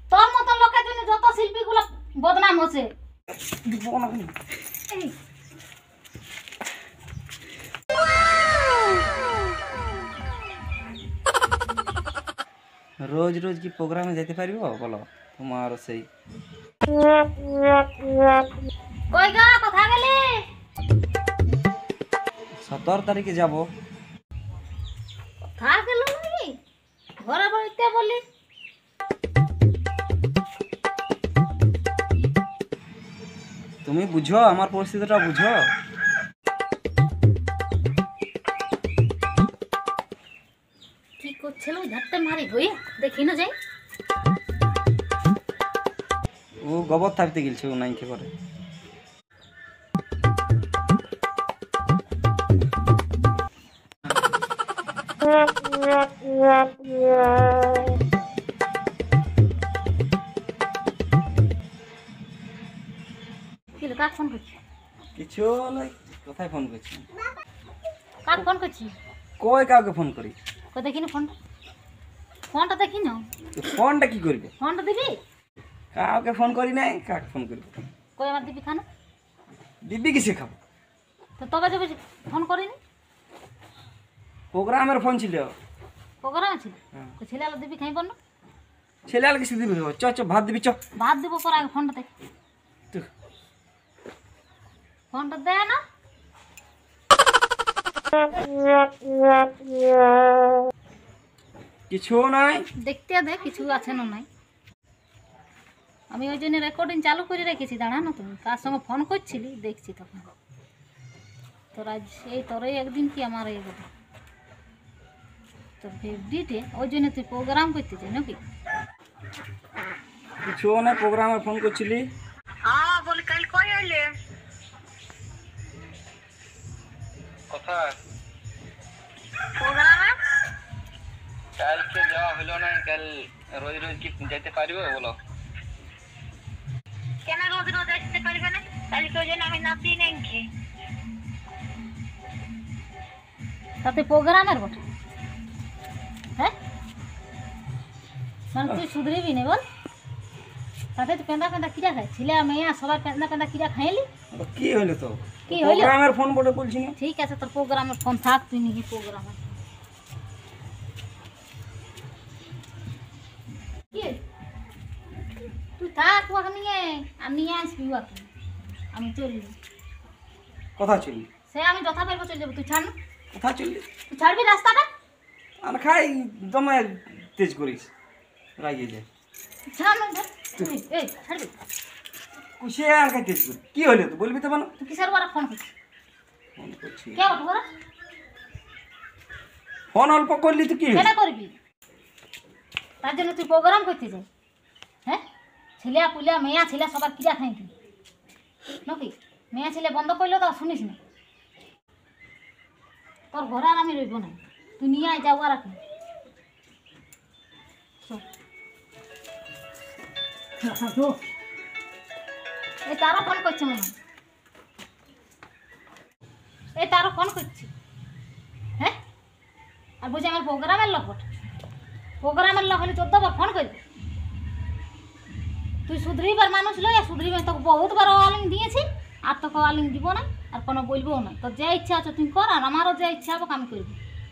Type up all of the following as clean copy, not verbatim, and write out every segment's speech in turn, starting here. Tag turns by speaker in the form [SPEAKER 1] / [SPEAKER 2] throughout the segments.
[SPEAKER 1] তোর মতো লোকের জন্য যত শিল্পীগুলো বদনাম হচ্ছে।
[SPEAKER 2] রোজ রোজ কি প্রোগ্রামে যেতে পারিব বলো? তোমার সেই
[SPEAKER 1] কই গা কথা গেলি?
[SPEAKER 2] 17 তারিখে যাব।
[SPEAKER 1] কথা গেল নাকি ঘরে বইতে বলি?
[SPEAKER 2] তুমি বুঝো আমার পরিস্থিতিটা বুঝো।
[SPEAKER 1] কি করছিল ঝাটটা মারি হই দেখি না যাই।
[SPEAKER 2] ও গোবর থাকতে গেলছে ও নাইকে করে।
[SPEAKER 1] কি কাক ফোন করছি?
[SPEAKER 2] কিছু নাই, কোথায় ফোন করছি?
[SPEAKER 1] কাক ফোন করছি?
[SPEAKER 2] কই কাউকে ফোন করি?
[SPEAKER 1] কই দেখি না ফোনটা। ফোনটা দেখি না।
[SPEAKER 2] ফোনটা কি করবে?
[SPEAKER 1] ফোনটা দিবি?
[SPEAKER 2] কাউকে ফোন করি নাই, কাকে ফোন করব?
[SPEAKER 1] কই আমার দিবি খানা?
[SPEAKER 2] দিবি কিসে খাবো?
[SPEAKER 1] তো তবে যাবে ফোন করিনি।
[SPEAKER 2] প্রোগ্রামের ফোন ছিল।
[SPEAKER 1] প্রোগ্রাম আছে তো ছেলে আলো দিবি খাইব না?
[SPEAKER 2] ছেলে আর কিছু দিবি? চ চ ভাত দিবি চ।
[SPEAKER 1] ভাত দিব পর আগে ফোনটা দেখ।
[SPEAKER 2] তো
[SPEAKER 1] ফোনটা দে না।
[SPEAKER 2] কিছু নাই।
[SPEAKER 1] দেখতে দে কিছু আছে না নাই। আমি ওই জন্য রেকর্ডিং চালু করে রেখেছি, দাঁড়া না তুমি কার সঙ্গে ফোন করছিলি দেখছি তখন। তোর আজ এই তোরই একদিন কি আমার এই কথা তোর ফেভারিটে, ওই জন্য তুই প্রোগ্রাম করতে চাই নাকি?
[SPEAKER 2] কিছু নাই, প্রোগ্রামে ফোন করছিলি?
[SPEAKER 1] হ্যাঁ বলি কাল কই আইলে?
[SPEAKER 2] কথা
[SPEAKER 1] প্রোগ্রামে
[SPEAKER 2] কালকে যাওয়া হলো না। কাল রোজ রোজ কি যেতে পারবে বলো?
[SPEAKER 1] কেন রোজ রোজ আসতে পারবে না? কালকে ওই জন্য আমি নাচি নাকি? তাতে প্রোগ্রামের বটে। হ্যাঁ মানে তুই শুধরিবি না বল? তাতে তুই পেঁদা পেঁদা কিরা খাই ছিলে মেয়া সবার পেঁদা পেঁদা কিরা খাইলি?
[SPEAKER 2] কি হইলো তো?
[SPEAKER 1] কি হইলো?
[SPEAKER 2] প্রোগ্রামের ফোন বলে বলছি না।
[SPEAKER 1] ঠিক আছে তোর প্রোগ্রামের ফোন থাক, তুই নিজে প্রোগ্রামে কি তুই থাক ওকে নিয়ে আর নিয়ে আসবি ওকে। আমি চললি
[SPEAKER 2] কথা চলি?
[SPEAKER 1] সে আমি যথা পারবো চলে যাবো, তুই ছাড় না।
[SPEAKER 2] কথা চললি?
[SPEAKER 1] তুই ছাড়বি রাস্তাটা?
[SPEAKER 2] আর খাই দমে তেজ করিস, রাগিয়ে যায়।
[SPEAKER 1] ছাড় না এই ছাড়বি?
[SPEAKER 2] কুশে আর খাই তেজ করি। কি হইলো তো বলবি তো?
[SPEAKER 1] তুই কিসের ওরা ফোন করছিস?
[SPEAKER 2] ফোন করছি।
[SPEAKER 1] কে বটে ওরা?
[SPEAKER 2] ফোন অল্প করলি তো কি
[SPEAKER 1] কেন করবি? তার জন্য তুই প্রোগ্রাম করতে যাই? হ্যাঁ ছেলে পুলিয়া মেয়া ছেলে সবার কিরা খাই তুই নাকি? মেয়া ছেলে বন্ধ করলে তো শুনিস না। তোর ঘরে আর আমি রইব না, তুই নিয়ে আয় যাও আর রাখি। এই তারও ফোন করছে মনে হয়, এই তারও ফোন করছি। হ্যাঁ আর বুঝি আমার প্রোগ্রামের লোক বটে। প্রোগ্রামের লোক হলে 14 বার ফোন করবি। তুই শুধরিবার মানুষ লয়, শুধরিবার তোকে বহুতবার ওয়ার্নিং দিয়েছি আর তোকে ওয়ার্নিং দিব না আর কোনো বলবো না। তোর যে ইচ্ছা আছে তুই কর, আর আমারও যে ইচ্ছা হবে আমি করবো।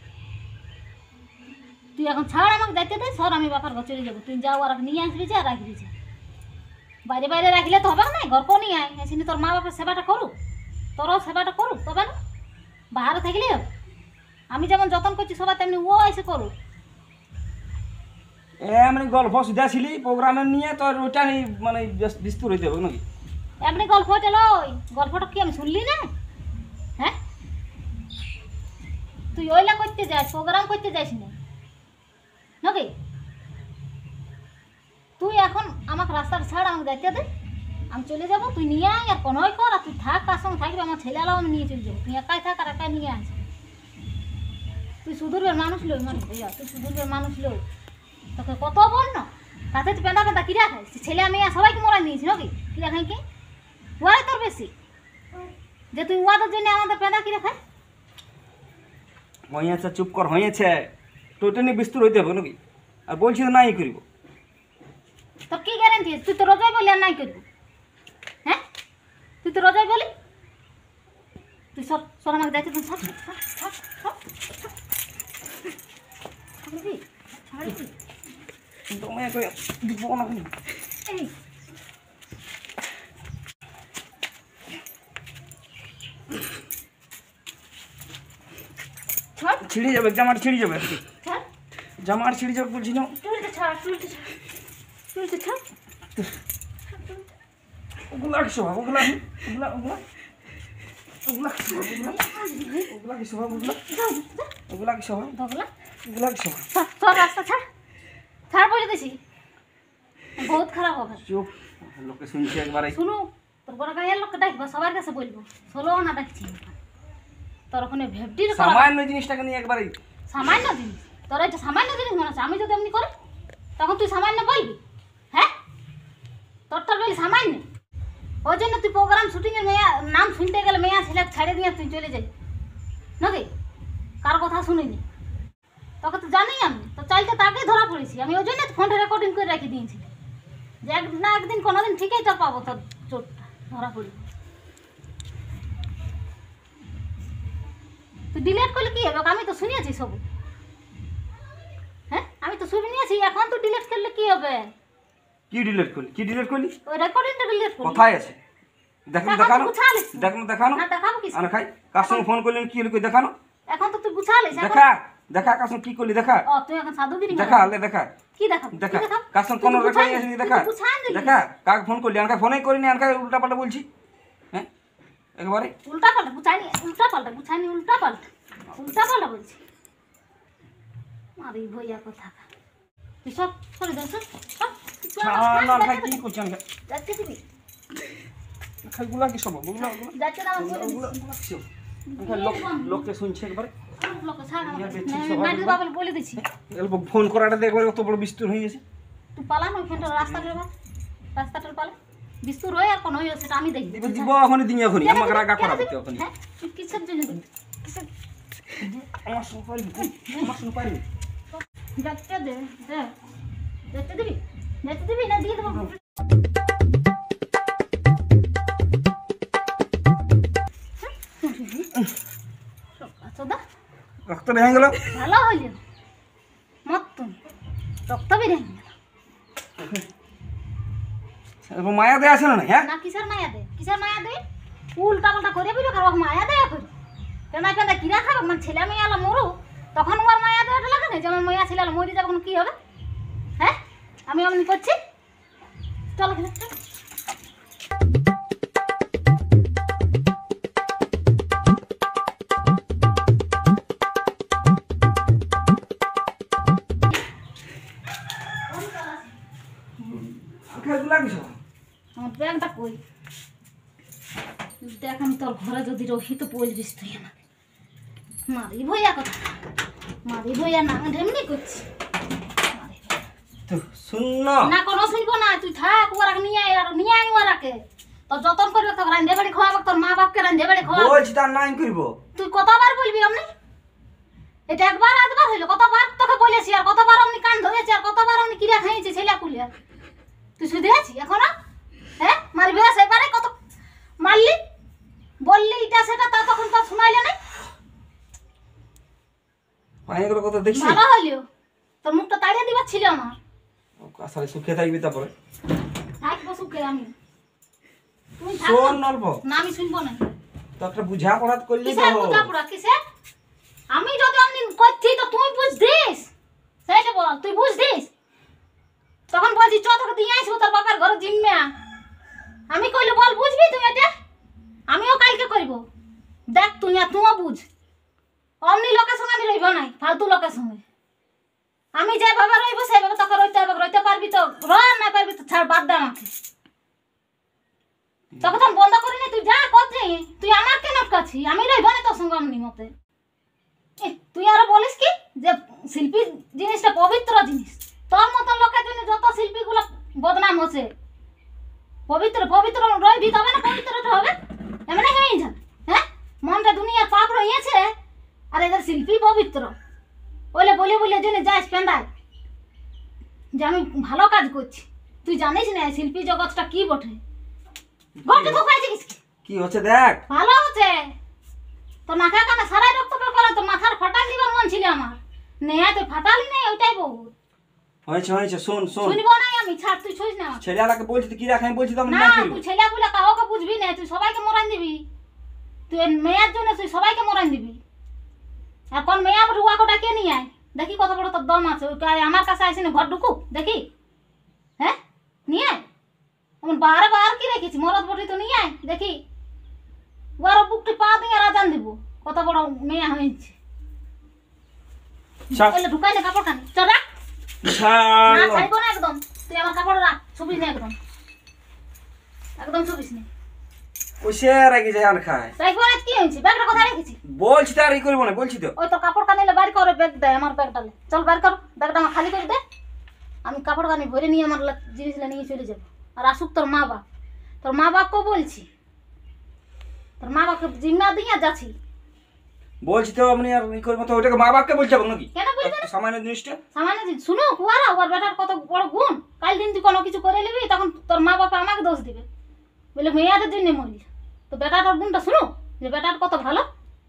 [SPEAKER 1] তুই এখন ছাড় আমাকে যাইতে দে, সর আমি বাপার ঘর চলে যাবো। তুই যাও আর নিয়ে আসবি যা, রাখবি যা। বাইরে বাইরে রাখলে তো হবে না, ঘরকেও নিয়ে আয়। এসে তোর মা বাপের সেবাটা করুক, তোরও সেবাটা করুক, তবে না বাহারে থাকলে হবে। আমি যেমন যত্ন করছি সবাই তেমনি ও এসে করুক।
[SPEAKER 2] এমনি গল্প শুধাছিলি প্রোগ্রামের নিয়ে, তোর ওটা মানে বিস্তুর হইতে হবে নাকি?
[SPEAKER 1] এমনি গল্প চলো, গল্পটা কি আমি শুনলি না? হ্যাঁ তুই ওইলা করতে যাস, প্রোগ্রাম করতে যাস না নাকি? তুই এখন আমাকে রাস্তাটা ছাড়, আমাকে দেখতে দে, আমি চলে যাবো। তুই নিয়ে আয় আর কোনোই কর, আর তুই থাক কার সঙ্গে থাকবি। আমার ছেলেরাও আমি নিয়ে চলে যাবো। তুই একাই থাক আর একাই নিয়ে আসবি। তুই সুদূরের মানুষ লই মানে ভাইয়া, তুই সুদূরের মানুষ লই। তোকে কত বল না, তাতে তুই পেঁদা পেঁদা কিরা খাই? ছেলে মেয়ে সবাইকে মরাই নিয়েছি নাকি? কিরা খাই কি ওয়াই তোর বেশি যে তুই ওয়াদের জন্য আমাদের পেঁদা কিরা খাই?
[SPEAKER 2] হয়েছে, চুপ কর। হয়েছে, তো ওটা নিয়ে বিস্তুর হইতে হবে নাকি? আর বলছি তো নাই করিব।
[SPEAKER 1] তোর কি দিয়েছিস? তুই তো রোজাই বলি আর নাই করবি। হ্যাঁ, তুই তো রোজাই বলি। তুই সব সর আমাকে যাইতে তুই সব
[SPEAKER 3] দমে করে দিব না।
[SPEAKER 1] এই ছাড়
[SPEAKER 3] ছিঁড়ে যাবে, জামার ছিঁড়ে যাবে,
[SPEAKER 1] ছাড়,
[SPEAKER 3] জামার ছিঁড়ে যাবে বলছি না।
[SPEAKER 1] চুলটা ছাড়, চুলটা ছাড়, চুলটা ছাড়।
[SPEAKER 3] ওগুলা কি স্বভাব? ওগুলা ওগুলা ওগুলা ওগুলা কি স্বভাব? ওগুলা কি স্বভাব? ওগুলা কি স্বভাব?
[SPEAKER 1] দগলা
[SPEAKER 3] ওগুলা কি স্বভাব?
[SPEAKER 1] চল রাস্তা ছাড়, ছাড় বলে দিছি। বহুত খারাপ হবে।
[SPEAKER 3] চুপ, লোকে শুনছে একবারে।
[SPEAKER 1] শুনু, তোর বড় গায়ের লোককে ডাকবো, সবার কাছে বলবো। ষোলো না ডাকছি তোর ওখানে ভেবটির
[SPEAKER 3] সামান্য জিনিসটাকে নিয়ে একবারে।
[SPEAKER 1] সামান্য জিনিস, তোর এটা সামান্য জিনিস মনে হচ্ছে। আমি যদি এমনি করি তখন তুই সামান্য বলবি? হ্যাঁ, তোর বলি সামান্য। ওই জন্য তুই প্রোগ্রাম শুটিংয়ের মেয়া নাম শুনতে গেলে মেয়া ছেলে ছেড়ে দিয়ে তুই চলে যাই নাকি? কার কথা শুনিনি, তোকে তো জানি আমি। তো চাইতে তাকেই ধরা পড়েছি আমি। ওই জন্য ফোনটা রেকর্ডিং করে রেখে দিয়েছি যে একদিন না একদিন কোনোদিন ঠিকই তোর পাবো, তোর চোটটা ধরা পড়ি। তুই ডিলেট করলে কি হবে? আমি তো শুনিয়েছি সব। হ্যাঁ, আমি তো শুনে নিয়েছি। এখন তুই ডিলেট করলে কি হবে?
[SPEAKER 3] কি ডিলিট করলি? কি ডিলিট করলি?
[SPEAKER 1] ওই রেকর্ডিংটা ডিলেট করলি।
[SPEAKER 3] কোথায় আছে? দেখো
[SPEAKER 1] এখন
[SPEAKER 3] দেখানো,
[SPEAKER 1] তুই গুছালিস।
[SPEAKER 3] দেখো দেখানো।
[SPEAKER 1] না দেখাবো কি?
[SPEAKER 3] আরে খাই, কার সঙ্গে ফোন করলেন কি হলো? কই দেখানো।
[SPEAKER 1] এখন তো তুই গুছালিস। এখন
[SPEAKER 3] দেখা দেখা, কার সঙ্গে কি করলি দেখা।
[SPEAKER 1] ও তুই এখন সাধুগিরি
[SPEAKER 3] দেখা আলে দেখা
[SPEAKER 1] কি দেখাবো?
[SPEAKER 3] দেখা,
[SPEAKER 1] কি দেখাবো?
[SPEAKER 3] কার সঙ্গে
[SPEAKER 1] তুই
[SPEAKER 3] কোনো
[SPEAKER 1] তো
[SPEAKER 3] রেকর্ডিং
[SPEAKER 1] গুছাই
[SPEAKER 3] আছে
[SPEAKER 1] দিলি,
[SPEAKER 3] দেখা।
[SPEAKER 1] তুই তো গুছাই দিলি।
[SPEAKER 3] দেখা কাকে ফোন করলি? আনকা ফোনই করিনি, আনকা উল্টা পাল্টা বলছি। হ্যাঁ একবারে
[SPEAKER 1] উল্টা পাল্টা গুছাইনি, উল্টা পাল্টা গুছাইনি, উল্টা পাল্টা উল্টা পাল্টা বলছি। আরে ভইয়া কথা তুই সব করে দে, সব সব। তুই আমার
[SPEAKER 3] খাই
[SPEAKER 1] কাছে
[SPEAKER 3] কি করছেন?
[SPEAKER 1] যাচ্ছে দিবি,
[SPEAKER 3] খাই গুলা কি সব? ওগুলা ওগুলা
[SPEAKER 1] যাচ্ছে না আমার বলে
[SPEAKER 3] ওগুলা
[SPEAKER 1] দিচ্ছি।
[SPEAKER 3] ওগুলা কি সব? লোককে শুনছে একবারে।
[SPEAKER 1] লোকে ছাড়
[SPEAKER 3] ইয়া
[SPEAKER 1] আমাকে।
[SPEAKER 3] দেখছি
[SPEAKER 1] না,
[SPEAKER 3] সবাই
[SPEAKER 1] মাইরি
[SPEAKER 3] বলবে।
[SPEAKER 1] বাবুল বলে দিছি।
[SPEAKER 3] এলব ফোন করাটা দেখবার অত বড় বিস্তুর হয়ে গেছে।
[SPEAKER 1] তুই পালা না ওইখানটা রাস্তাটার বা রাস্তাটার পালা বিস্তুর হয়ে আর কোন হয়ে সেটা আমি দেখি।
[SPEAKER 3] এবার দিব এখনই দিন এখনই আমাকে রাগা করাবে তো এখনই।
[SPEAKER 1] হ্যাঁ, তুই কিসের জন্য দিবি? কিসের
[SPEAKER 3] আমার সঙ্গে পারবি, আমার সঙ্গে পারবি।
[SPEAKER 1] যাচ্ছে দে, দে যেতে দিবি, যেতে দিবি না দিয়ে দেবো। সদা
[SPEAKER 3] রক্ত ভেঙে গেল।
[SPEAKER 1] ভালো হইল মতন রক্ত বেরিয়ে গেল।
[SPEAKER 3] মায়া দেয়া আছে না? হ্যাঁ
[SPEAKER 1] না কিসের মায়া দে, কিসের মায়া দে? উল্টা পাল্টা করে বুঝো কারো মায়া দেয়া করি কেন? কেন কিরা খাবে? মানে ছেলে মেয়ে আলো মরু তখন আমার মায়া দেওয়াটা লাগে না? যেমন মায়া ছেলে আলো মরি যাবে কি হবে? হ্যাঁ, আমি এমনি করছি। চলো চল।
[SPEAKER 3] গুলা কি সব?
[SPEAKER 1] আমার ব্যাগটা কই? দেখ আমি তোর ঘরে যদি রহি তো বলবিস তুই আমাকে। মারি ভইয়া কথা, মারি ভইয়া না এমনি করছি। মারি ভইয়া।
[SPEAKER 3] তো শুন
[SPEAKER 1] না কোনো শুনবো না, তুই থাক। ওরা নিয়ে আয়, আর নিয়ে আয় ওরাকে। তোর যতন করবে তোর রান্ধে বাড়ি খাওয়াবো, তোর মা বাপকে রান্ধে বাড়ি খাওয়াবো।
[SPEAKER 3] বলছি তার নাই করব।
[SPEAKER 1] তুই কতবার বলবি অমনি? এটা একবার আধবার হইলো, কতবার তোকে বলেছি, আর কতবার অমনি কান ধরেছি, আর কতবার অমনি কিরা খাইছি ছেলে পুলিয়া। তুই শুধু আছি এখনো? হ্যাঁ, মারবি সেবারে কত মারলি, বললি এটা সেটা, তা তখন তো শুনাইলে না।
[SPEAKER 3] পানিগুলো কত দেখছি।
[SPEAKER 1] ভালো হইলো, তোর মুখটা তাড়িয়ে দিবার ছিল আমার।
[SPEAKER 3] আসলে সুখে থাকবি তারপরে।
[SPEAKER 1] থাকবো সুখে আমি। তুই থাক
[SPEAKER 3] শোন
[SPEAKER 1] না।
[SPEAKER 3] অল্প,
[SPEAKER 1] না আমি শুনবো না।
[SPEAKER 3] তো একটা বুঝা পড়াত করলি
[SPEAKER 1] কিসের
[SPEAKER 3] তো।
[SPEAKER 1] বুঝাপড়া কিসের? আমি যদি অমনি করছি তো তুই বুঝদিস, সেইটা বল। তুই বুঝদিস তখন বলছি চ তোকে দিয়ে আসবো তোর বাবার ঘরে জিম্মা। আমি কইলে বল বুঝবি তুই এটা? আমিও কালকে করব। দেখ তুই আর তুইও বুঝ। অমনি লোকের সঙ্গে আমি রইব নাই, ফালতু লোকের সঙ্গে। আমি যেভাবে রইব সেইভাবে তোকে রইতে হবে। রইতে পারবি তো না পারবি তো ছাড়, বাদ দে আমাকে। তোকে তো আমি বন্ধ করিনি, তুই যা করছি। তুই আমার কেন কাছি? আমি রইব না তোর সঙ্গে অমনি মতে। তুই আরো বলিস কি যে শিল্পী জিনিসটা পবিত্র জিনিস। তোর মতন লোকের জন্য যত শিল্পীগুলো বদনাম হচ্ছে। পবিত্র পবিত্র রইবি তবে না পবিত্রটা হবে। এমনি হয়েই যাবে। হ্যাঁ, মনটা দুনিয়ার পাপ রয়েছে আর এদের শিল্পী পবিত্র বলে বলে বলে জন্য যাস পেন্দায় যে আমি ভালো কাজ করছি। তুই জানিস না শিল্পী জগৎটা কি বটে ঘটে তো পাইছে
[SPEAKER 3] কি হচ্ছে দেখ
[SPEAKER 1] ভালো হচ্ছে তো নাকে কানে সারাই রক্ত বের করে তো মাথার ফাটাই দিবার মন ছিল আমার নেয়া তুই ফাটালি নাই ওইটাই বহুত
[SPEAKER 3] হয়েছে হয়েছে শোন শোন
[SPEAKER 1] শুনবো নাই আমি ছাড় তুই ছুঁইস না
[SPEAKER 3] ছেলেটাকে বলছি তুই কি রাখ আমি বলছি তো আমি
[SPEAKER 1] না
[SPEAKER 3] নাই করবো
[SPEAKER 1] তুই ছেলে বলে কাউকে বুঝবি না তুই সবাইকে মরান দিবি তুই মেয়ের জন্য তুই সবাইকে মরান দিবি আর কোন মেয়ে আবার উয়াকে ডাকিয়ে নিয়ে আয় দেখি কত বড় তোর দম আছে ওই আমার কাছে আসিনি ঘর ঢুকু দেখি হ্যাঁ নিয়ে আয় আমার বারে বার কি রেখেছি মরদ বটি তো নিয়ে আয় দেখি উয়ার বুকটি পা দিয়ে রাজান দিব কত বড় মেয়ে হয়েছে
[SPEAKER 3] ছাড়
[SPEAKER 1] এলে ঢুকাই না কাপড় খানি চল রাখ
[SPEAKER 3] ছাড়
[SPEAKER 1] না ছাড়বো না একদম তুই আমার কাপড় রাখ ছবিস না একদম একদম ছবিস না
[SPEAKER 3] ওই সে রাখি যায় আর খায়
[SPEAKER 1] রাখবো না কি হয়েছে ব্যাগটা কোথায় রেখেছি
[SPEAKER 3] বলছি তো আর ই করবো না বলছি তো
[SPEAKER 1] ওই তো কাপড় কানিলে বাড়ি করে ব্যাগ দেয় আমার ব্যাগটা চল বার কর ব্যাগটা আমার খালি করে দে আমি কাপড় কানি ভরে নিয়ে আমার জিনিসগুলো নিয়ে চলে যাবো আর আসুক তোর মা বাপকেও বলছি তোর মা বাপকে জিম্মা দিয়ে যাচ্ছি
[SPEAKER 3] বলছি তো আপনি আর ই করবো তো ওটাকে মা বাপকে বলতে হবে নাকি
[SPEAKER 1] কেন বলবে না
[SPEAKER 3] সামান্য জিনিসটা
[SPEAKER 1] সামান্য দিন শুনো কুয়ারা ওর বেটার কত বড় গুণ কাল দিন তুই কোনো কিছু করে নিবি তখন তোর মা বাবা আমাকে দোষ দিবে বলে মেয়েদের জন্য মরিল তো বেটাটার গুণটা শুনো যে বেটার কত ভালো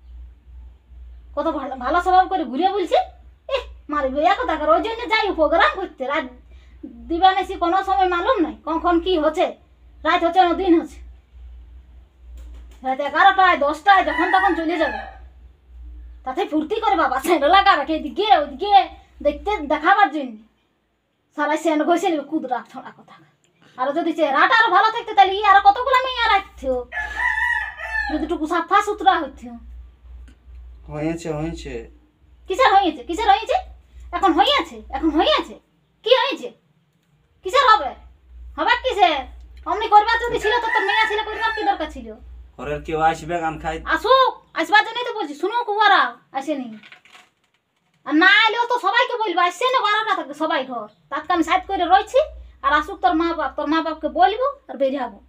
[SPEAKER 1] ভালো স্বভাব করে ঘুরে বলছি মারি ভাইয়া কথা কর ওই জন্য যাই প্রোগ্রাম করতে রাত দিবানেছি কোনো সময় মালুম নাই কখন কি হচ্ছে রাত হচ্ছে না দিন হচ্ছে রাত 11টায় 10টায় যখন তখন চলে যাবে তাতে ফুর্তি করে বাবা স্যান্ডো লাগাবে এদিকে ওইদিকে দেখতে দেখাবার জন্য সবাই স্যান্ড ঘষে নেবে কুদরা ছড়া কথা আর যদি চেহারাটা আরো ভালো থাকতে তাহলে আরো কতগুলো মেয়ে রাখতো যদি টুকু সাফা সুতরা হইতো
[SPEAKER 3] হয়েছে
[SPEAKER 1] কিসের হয়েছে এখন হয়েছে কি হয়েছে কিসের হবে কিসের অমনি করবার যদি ছিল তো তোর মেয়ে ছিল করবার কি দরকার ছিল
[SPEAKER 3] ঘরের কেউ আসবে গান খাই
[SPEAKER 1] আসুক আসবার জন্যই তো বলছি শুনো কুয়ারা আসেনি আর না এলেও তো সবাইকে বলবো আসছে না 12টা থাকবে সবাই ঘর তাকে আমি সাইড করে রয়েছি আর আসুক তোর মা বাপকে বলবো আর বেরিয়াবো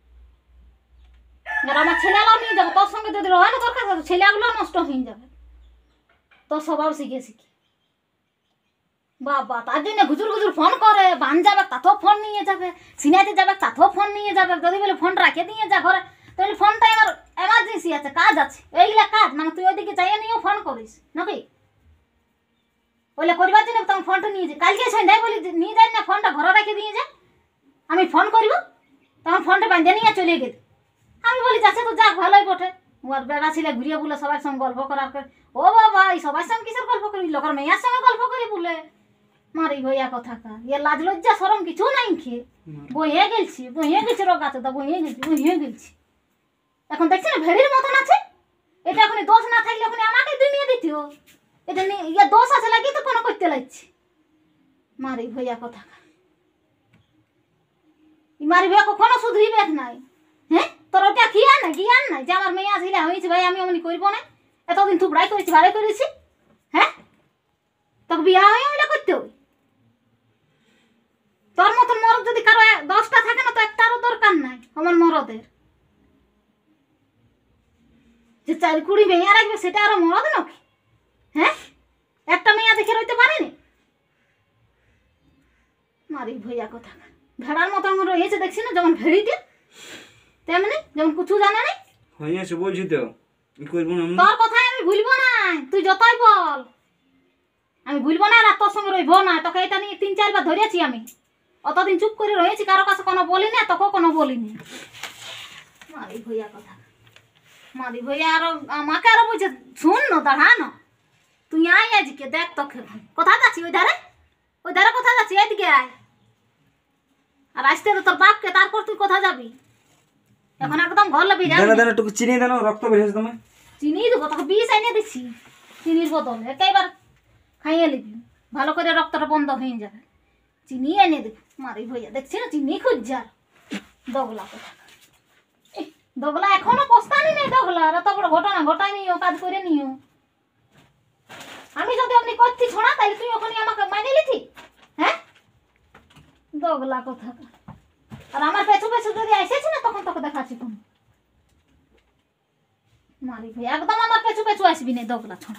[SPEAKER 1] আর আমার ছেলেগুলো নিয়ে যাবো তোর সঙ্গে যদি রয় না দরকার তো ছেলেগুলো নষ্ট হয়ে যাবে তোর স্বভাব শিখে বাবা তার জন্য গুজুর ফোন করে বান যাবে তাতেও ফোন নিয়ে যাবে সিনাইতে যাবে তাতেও ফোন নিয়ে যাবে যদি বলে ফোন রাখে দিয়ে যা ঘরে তাহলে ফোনটা আমার এমার্জেন্সি আছে কাজ আছে এইগুলা কাজ মানে তুই ওইদিকে চাইয়ে নিয়েও ফোন করিস নাকি বলে করবার জন্য তোমার ফোনটা নিয়ে যা কালকে সন্ধ্যায় বলি নিয়ে যাই না ফোনটা ঘরে রেখে দিয়ে যা আমি ফোন করিব তখন ফোনটা বাঁধে নিয়ে চলে গেল আমি বলি যাচ্ছে তো যাক ভালোই বটে ওর বেড়া ছিল ঘুরিয়ে বলে সবার সঙ্গে গল্প করার ও বাবা এই সবার সঙ্গে কিসের গল্প করি লোকের মেয়ের সঙ্গে গল্প করি বলে মারি ভইয়া কথা কা ইয়ে লাজ লজ্জা সরম কিছু নাই খেয়ে বইয়ে গেছি রোগাতে তো বইয়ে গেছি এখন দেখছি না ভেড়ির মতন আছে এটা এখন দোষ না থাকলে এখন আমাকে দুনিয়া দিত এটা ইয়ে দোষ আছে লাগি তো কোনো করতে লাগছে মারি ভইয়া কথা মারি ভইয়া কখনো শুধরিবে নাই হ্যাঁ তোর ওটা জ্ঞান নাই যে আমার মেয়ে আসলে হয়েছে ভাই আমি অমনি করবো না এতদিন থুবড়াই করেছি ভালো করেছি হ্যাঁ তোকে বিয়া হয়ে ওইটা করতে হবে তোর মতন মরদ যদি কারো 10টা থাকে না তো একটারও দরকার নাই আমার মরদের যে 4 মেয়ে রাখবে সেটা আরো মরদ নাকি হ্যাঁ একটা মেয়ে দেখে রইতে পারেনি মারি ভইয়া কথা ভেড়ার মতন রয়েছে দেখছি না যেমন ভেড়িতে তেমনি যেমন কিছু জানে না
[SPEAKER 3] হয়েছে বলছি তো কি করবো না
[SPEAKER 1] তোর কথাই আমি ভুলবো না তুই যতই বল আমি ভুলবো না আর তোর সঙ্গে রইবো না তোকে এটা নিয়ে 3-4 বার ধরেছি আমি অতদিন চুপ করে রয়েছি কারো কাছে কোনো বলি না তোকেও কোনো বলিনি মারি ভইয়া কথা মারি ভইয়া আরো আমাকে আরো বুঝে শুন না দাঁড়া না তুই আয় আজকে দেখ তোকে কোথায় যাচ্ছি ওই ধারে কোথায় যাচ্ছি এদিকে আয় আর আসতে তো তোর বাপকে তারপর তুই কোথায় যাবি এখন একদম ঘর লবি
[SPEAKER 3] দেন একটু চিনি দেন রক্ত বেরিয়েছে তুমি
[SPEAKER 1] চিনি দেবো তোকে 20 এনে দিচ্ছি চিনির বদলে একেবার খাইয়ে নিবি ভালো করে রক্তটা বন্ধ হয়ে যাবে চিনি এনে দেবো মারি ভইয়া দেখছি না চিনি খুঁজছার দগলা কথা দগলা এখনো পস্তানি নেই দগলা এত বড় ঘটনা ঘটায়নি ও কাজ করে নিও আমি যদি আপনি করছি ছোড়া তাহলে তুই ওখানে আমাকে মানে লিখি হ্যাঁ দগলা কথা আর আমার পেছু যদি এসেছি না তখন তোকে দেখাচ্ছি তুমি মারি ভাই একদম আমার পেছু আসবি না দগলা ছোড়া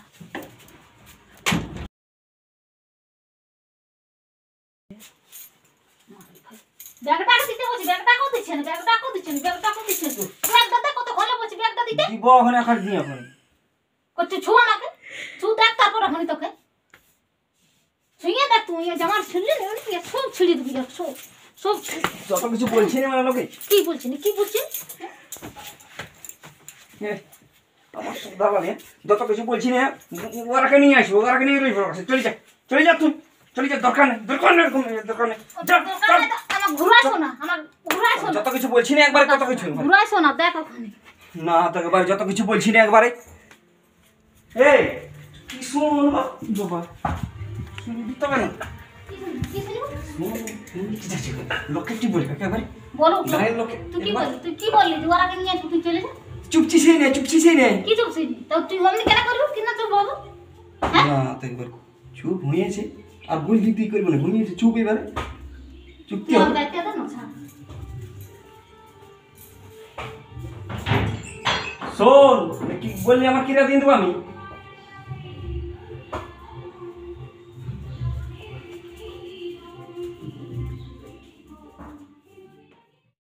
[SPEAKER 1] মারি ভাই ব্যাগটাকে দিতে বলছি, ব্যাগটাকেও দিচ্ছেন, ব্যাগটাকেও দিচ্ছেন, ব্যাগটাকেও দিচ্ছেন। ব্যাগটা দে, কত ঘরে বলছি ব্যাগটা দিতে।
[SPEAKER 3] দিব ওখানে এখন দিই এখন
[SPEAKER 1] করছে ছু আমাকে, ছু দেখ তারপর এখনই তোকে ছুঁয়ে দেখ। তুই জামার ছিঁড়লি না, সব ছিঁড়ে দিবি, সব সব।
[SPEAKER 3] যত কিছু বলছি না মানে লোকে
[SPEAKER 1] কি বলছিস, কি বলছিস?
[SPEAKER 3] আমার সুবিধা লাগে, যত কিছু বলছি না ওরাকে নিয়ে আসবো, ওরাকে নিয়ে চলে যা, চলে যা তুই, চলে যা, দরকার নেই, দরকার নেই, দরকার নেই, যা,
[SPEAKER 1] দরকার নেই তো, আমার ঘুরাইছো না, আমার ঘুরাইছো না,
[SPEAKER 3] যত কিছু বলছি না একবারে, তত কিছু
[SPEAKER 1] ঘুরাইছো না, দেখ ওখানে।
[SPEAKER 3] না তো একবারে যত কিছু বলছি না একবারে। এই কি শুন বাবা, শুনি দিতে হবে না,
[SPEAKER 1] কি শুনবো?
[SPEAKER 3] লোকে কি বলবে একেবারে,
[SPEAKER 1] বলো,
[SPEAKER 3] গায়ের লোকে
[SPEAKER 1] তুই কি বললি, তুই কি বললি? তুই ওরাকে নিয়ে আসবি, তুই চলে যা।
[SPEAKER 3] চুপচি সেই নেই, চুপচি সেই নেই।
[SPEAKER 1] কি চুপছিস? তো তুই অমনি কেন করবি, কিনা চুপ হবো? হ্যাঁ,
[SPEAKER 3] না তো একবার চুপ হয়েছে, আর বলবি তুই করবো না, ঘুমিয়েছে চুপ এবারে, চুপতি
[SPEAKER 1] তুই আমার
[SPEAKER 3] হবে।
[SPEAKER 1] দায়িত্ব দে না, ছাড়।
[SPEAKER 3] শোন কি বললি, আমার কিরা দিন দেবো আমি,